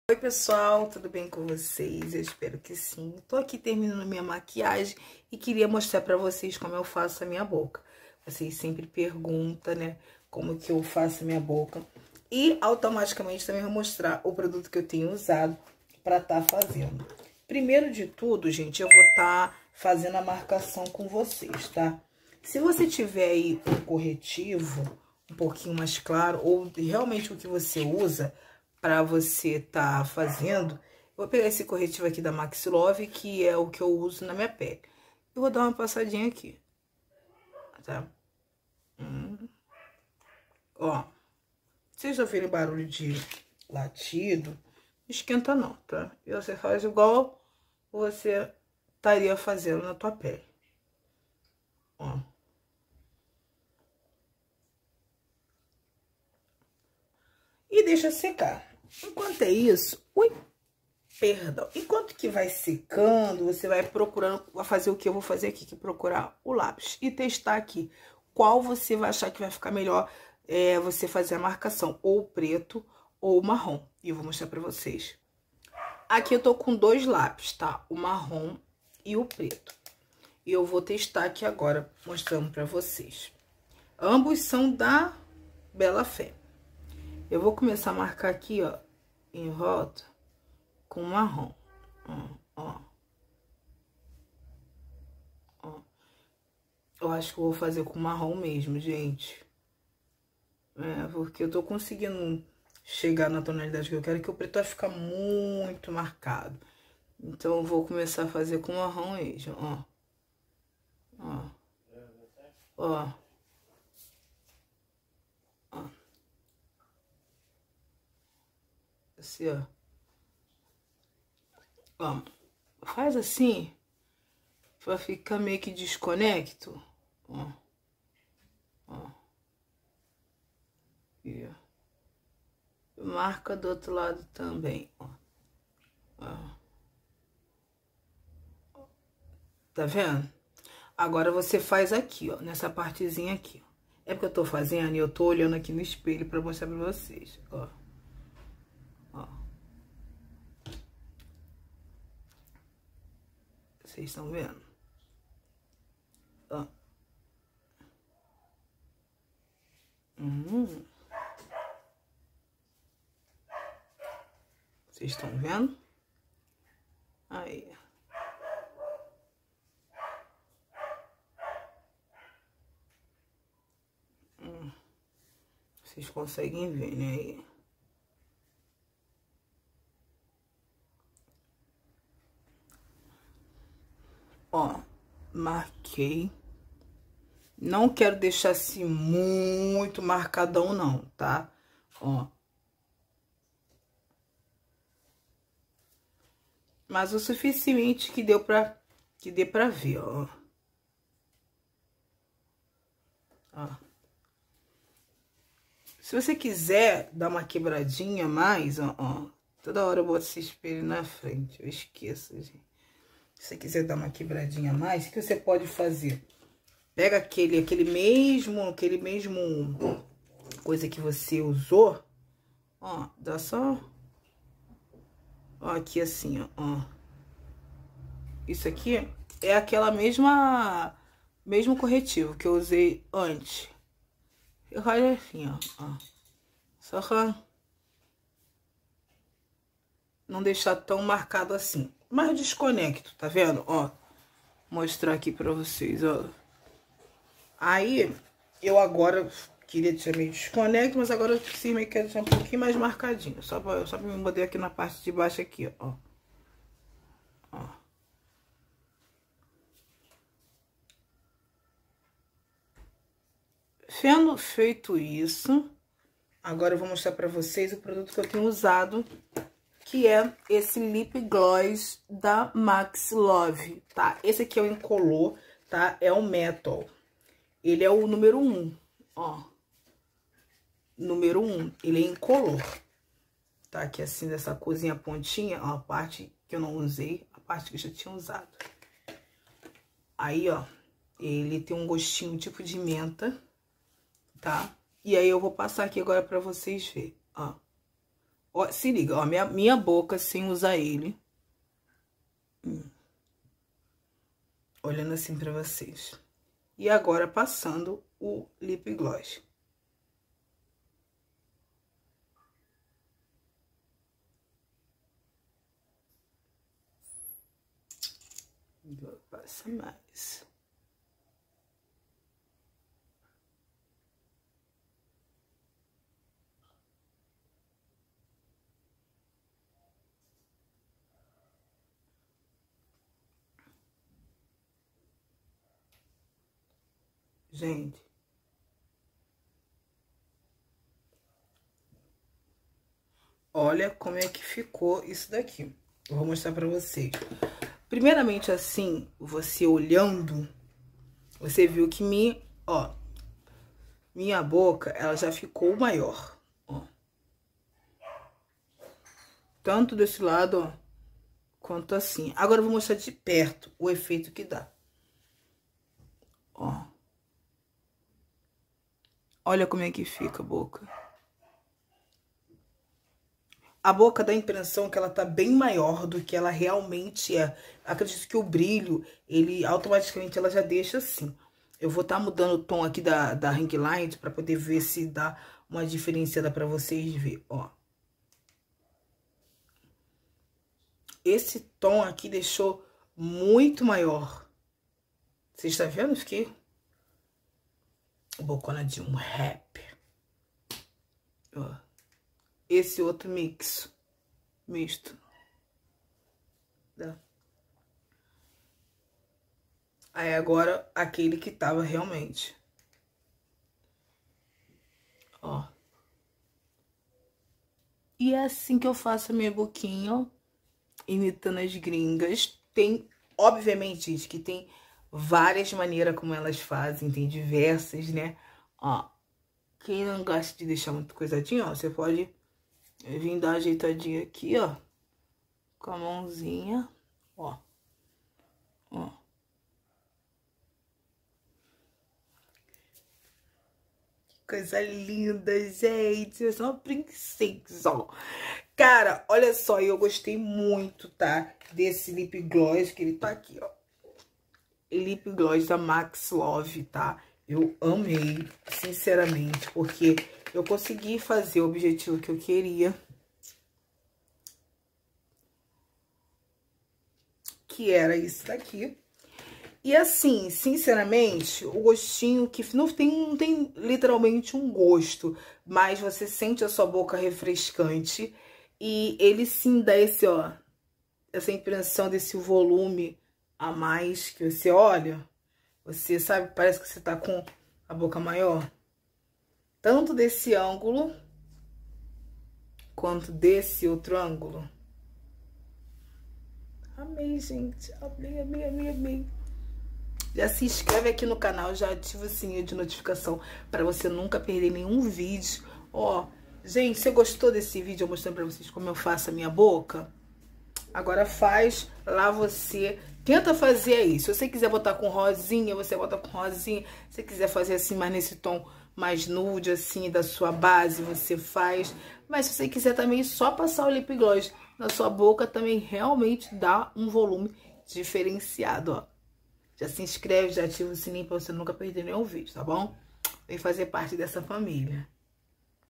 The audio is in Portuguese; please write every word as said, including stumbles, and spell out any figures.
Oi pessoal, tudo bem com vocês? Eu espero que sim. Tô aqui terminando minha maquiagem e queria mostrar pra vocês como eu faço a minha boca. Vocês sempre perguntam, né, como que eu faço a minha boca. E automaticamente também vou mostrar o produto que eu tenho usado pra tá fazendo. Primeiro de tudo, gente, eu vou tá fazendo a marcação com vocês, tá? Se você tiver aí um corretivo um pouquinho mais claro, ou realmente o que você usa para você tá fazendo, eu vou pegar esse corretivo aqui da Max Love, que é o que eu uso na minha pele. Eu vou dar uma passadinha aqui, tá? Hum. Ó, vocês ouvirem barulho de latido, não esquenta não, tá? E você faz igual você estaria fazendo na tua pele. Ó. E deixa secar. Enquanto é isso, ui, perdão. Enquanto que vai secando, você vai procurando, vai fazer o que eu vou fazer aqui, que é procurar o lápis e testar aqui qual você vai achar que vai ficar melhor é, você fazer a marcação, ou preto ou marrom. E eu vou mostrar pra vocês. Aqui eu tô com dois lápis, tá? O marrom e o preto. E eu vou testar aqui agora, mostrando pra vocês. Ambos são da Bela Fé. Eu vou começar a marcar aqui, ó, em volta, com marrom. Ó, ó. Ó. Eu acho que eu vou fazer com marrom mesmo, gente. É, porque eu tô conseguindo chegar na tonalidade que eu quero, que o preto vai ficar muito marcado. Então, eu vou começar a fazer com marrom mesmo, ó. Ó. Ó. Ó. Assim, ó. Ó. Faz assim, pra ficar meio que desconecto. Ó. Ó. E, ó. Marca do outro lado também, ó. Ó. Tá vendo? Agora você faz aqui, ó, nessa partezinha aqui, ó. É porque eu tô fazendo e eu tô olhando aqui no espelho pra mostrar pra vocês, ó. Ó. Vocês estão vendo? Ó. Hum. Vocês estão vendo? Aí. Hum. Vocês conseguem ver, né? Aí. Ó, marquei. Não quero deixar assim muito marcadão não, tá? Ó. Mas o suficiente que deu pra, que dê pra ver, ó. Ó. Se você quiser dar uma quebradinha mais, ó, ó. Toda hora eu boto esse espelho na frente, eu esqueço, gente. Se você quiser dar uma quebradinha a mais, o que você pode fazer? Pega aquele, aquele mesmo, aquele mesmo coisa que você usou, ó, dá só, ó, aqui assim, ó, ó. Isso aqui é aquela mesma, mesmo corretivo que eu usei antes. Eu raio assim, ó, ó. Só pra não deixar tão marcado assim. Mas desconecto, tá vendo? Ó, mostrar aqui pra vocês, ó. Aí, eu agora queria deixar meio desconecto, mas agora eu sim, meio quero deixar um pouquinho mais marcadinho. Só pra, só pra me botar aqui na parte de baixo aqui, ó. Ó. Tendo feito isso, agora eu vou mostrar pra vocês o produto que eu tenho usado, que é esse lip gloss da Max Love, tá? Esse aqui é o incolor, tá? É o Metal. Ele é o número um, ó. Número um, ele é incolor. Tá aqui assim, dessa cozinha pontinha, ó, a parte que eu não usei, a parte que eu já tinha usado. Aí, ó, ele tem um gostinho tipo de menta, tá? E aí eu vou passar aqui agora pra vocês verem, ó. Ó, se liga, ó, minha, minha boca sem usar ele. Hum. Olhando assim pra vocês. E agora passando o lip gloss. Passa mais. Gente. Olha como é que ficou isso daqui. Eu vou mostrar pra vocês. Primeiramente, assim, você olhando, você viu que minha, ó, minha boca, ela já ficou maior, ó. Tanto desse lado, ó, quanto assim. Agora eu vou mostrar de perto o efeito que dá. Ó. Olha como é que fica a boca. A boca dá a impressão que ela tá bem maior do que ela realmente é. Acredito que o brilho, ele automaticamente ela já deixa assim. Eu vou estar tá mudando o tom aqui da, da ring light para poder ver se dá uma diferenciada para vocês verem, ó. Esse tom aqui deixou muito maior. Vocês estão vendo? Fiquei bocona de um rap. Ó. Esse outro mix, misto. Tá? Aí agora, aquele que tava realmente. Ó. E é assim que eu faço a minha boquinha, ó. Imitando as gringas. Tem, obviamente, gente, que tem várias maneiras como elas fazem. Tem diversas, né? Ó. Quem não gosta de deixar muito coisadinho, ó, você pode... Eu vim dar uma ajeitadinha aqui, ó. Com a mãozinha. Ó. Ó. Que coisa linda, gente. Eu sou uma princesa, ó. Cara, olha só. Eu gostei muito, tá? Desse lip gloss, que ele tá aqui, ó. Lip gloss da Max Love, tá? Eu amei, sinceramente, porque eu consegui fazer o objetivo que eu queria. Que era isso daqui. E assim, sinceramente, o gostinho que não tem, não tem literalmente um gosto, mas você sente a sua boca refrescante. E ele sim dá esse, ó, essa impressão desse volume a mais que você olha. Você sabe, parece que você tá com a boca maior. Tanto desse ângulo, quanto desse outro ângulo. Amei, gente. Amei, amei, amei, amei. Já se inscreve aqui no canal, já ativa o sininho de notificação para você nunca perder nenhum vídeo. Ó, gente, você gostou desse vídeo eu mostrando pra vocês como eu faço a minha boca? Agora faz lá você... Tenta fazer aí. Se você quiser botar com rosinha, você bota com rosinha. Se você quiser fazer assim, mais nesse tom mais nude, assim, da sua base, você faz. Mas se você quiser também só passar o lip gloss na sua boca, também realmente dá um volume diferenciado, ó. Já se inscreve, já ativa o sininho pra você nunca perder nenhum vídeo, tá bom? Vem fazer parte dessa família.